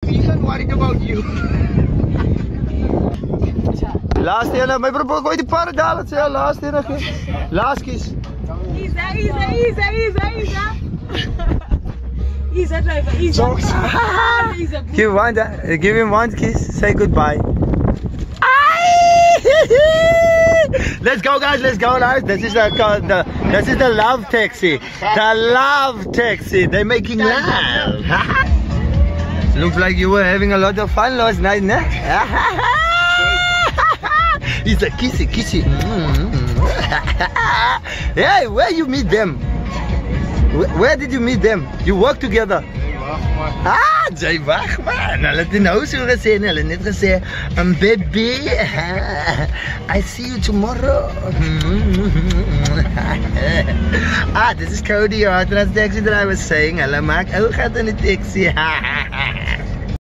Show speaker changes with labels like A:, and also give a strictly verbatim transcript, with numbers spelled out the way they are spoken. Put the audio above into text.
A: isn't worried about you.
B: Last year, my brother, go to Paradise. Last year, last kiss.
C: Isa, Isa, Isa, Isa, Isa. Isa, driver, Isa. Isa.
B: Give one, uh, give him one kiss. Say goodbye. Let's go, guys. Let's go, guys. This is the, the this is the love taxi. The love taxi. They're making love. Looks like you were having a lot of fun last night, ne? It's a kissy, kissy. Hey, where you meet them? Where, where did you meet them? You work together? Ah, Jay Bachman. Hulle het nou so gesê, hulle het net gesê, um, baby, I see you tomorrow. Ah, this is Cody, our trans taxi driver saying, hulle maak ou gat in die taxi.